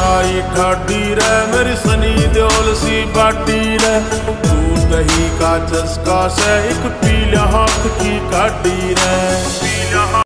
आई ठाडी रे मेरी सनी देओल सी बाटी रे। दूध दही का चस्का से एक पीला हाथ की काटी रे।